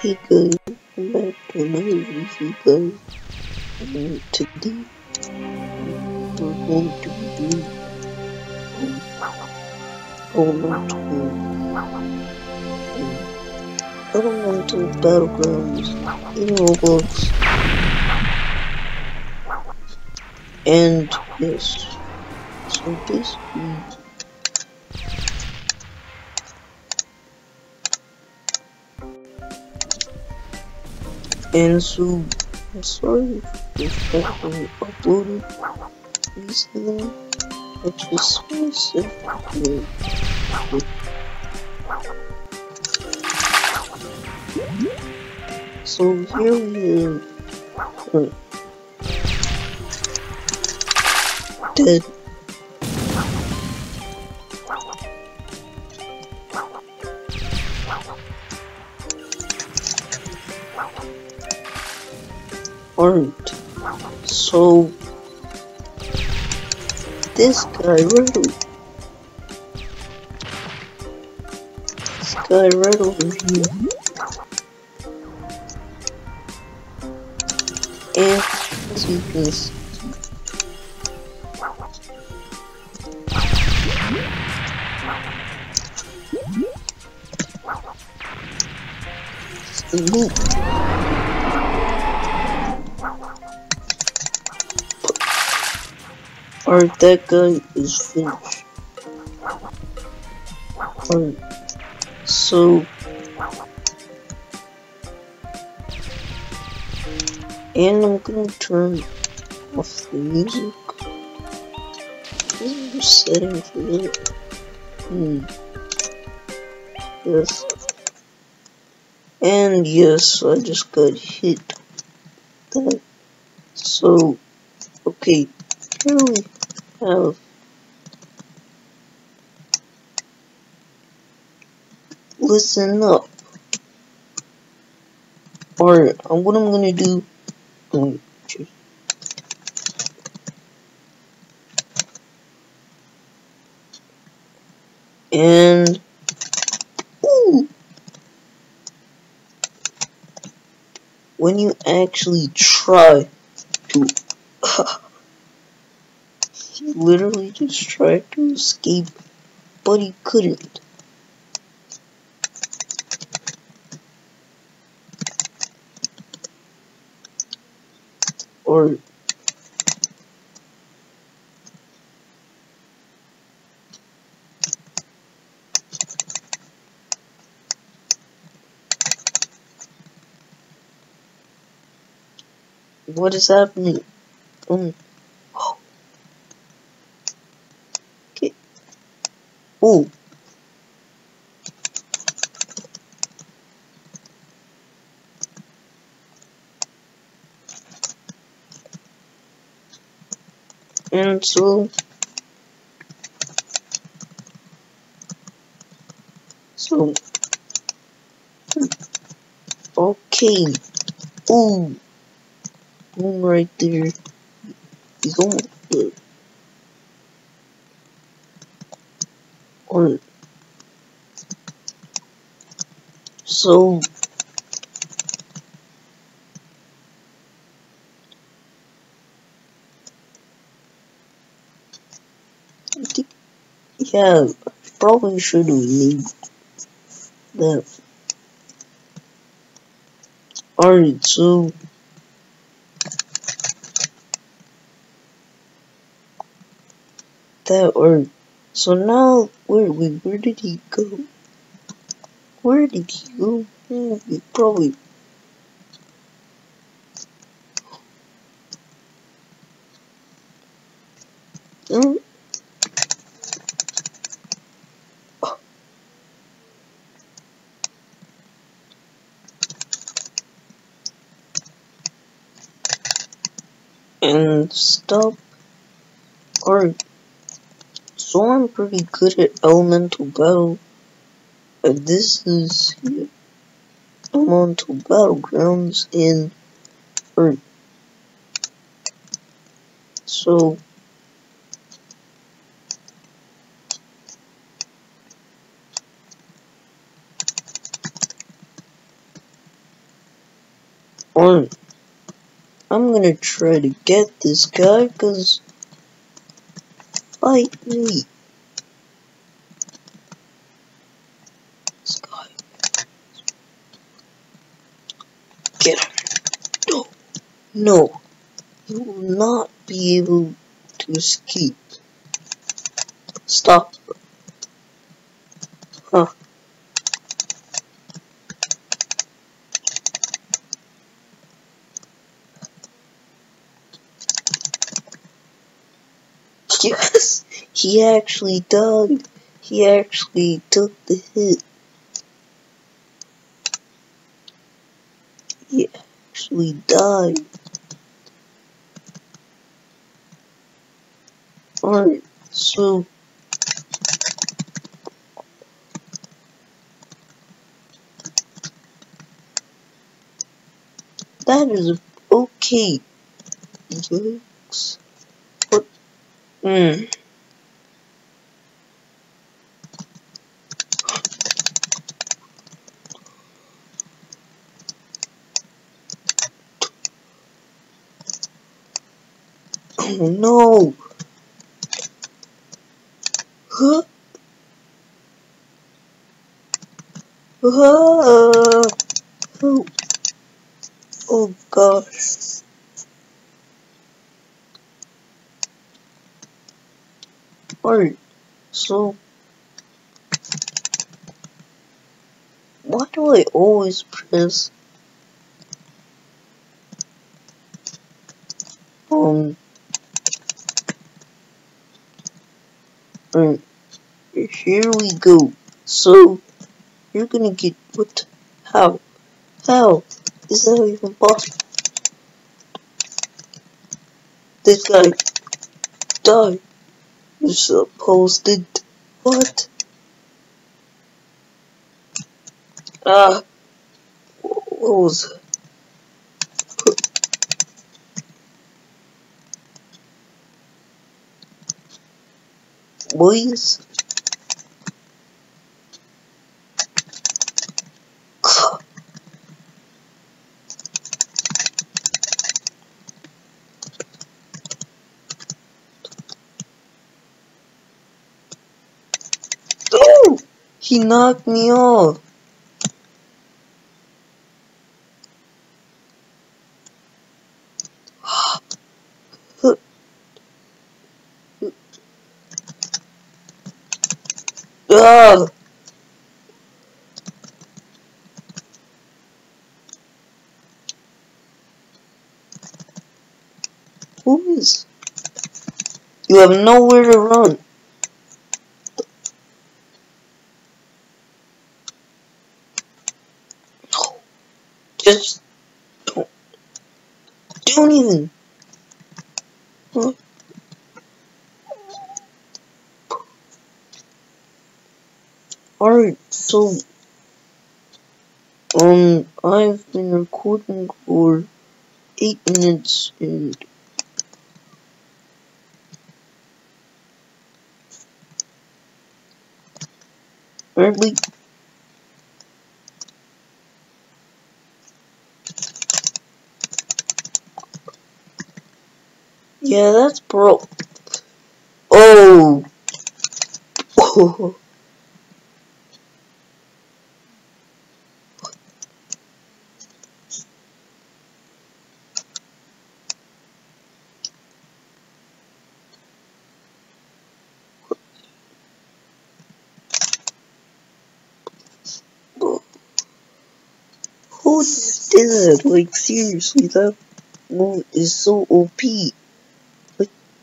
Hey guys, welcome back to another video guys, and today we're going to be doing elemental battlegrounds in Roblox, and yes, so basically, and so, I'm sorry if I haven't uploaded recently. I just myself. So here we have dead. Aren't. So this guy right over here, and as you can see, loop. Alright, that guy is finished. Alright, so, and I'm gonna turn off the music. Is there a setting for that? Yes. And yes, I just got hit. That. So, okay, here we have listen up. Alright, what I'm gonna do, and ooh, when you actually try to he literally just tried to escape, but he couldn't. Or what is happening? Okay. Oh. And so okay. Ooh. Boom right there. He's almost dead. Or so I think yeah, probably should have made that. Alright, so that worked. So now where did he go? Where did he go? He probably and stop. Alright, so I'm pretty good at elemental battle. This is elemental battlegrounds in Earth. So on. I'm gonna try to get this guy, cause fight me. This guy. Get him. No. No. You will not be able to escape. Stop. Huh. Yes, he actually died. He actually took the hit. He actually died. Alright, so that is okay. Yikes. What? Oh no! Huh? Oh, oh gosh. Alright, so why do I always press alright, here we go. So you're gonna get what? How? How? Is that even possible? This guy died. You're supposed to. What? What was it? Boys? Oh! He knocked me off. Ah! Who is? You have nowhere to run. No. Just don't even. Alright, so I've been recording for 8 minutes and apparently yeah, that's broke. Oh. Oh. Who did that? Like seriously, that move is so OP.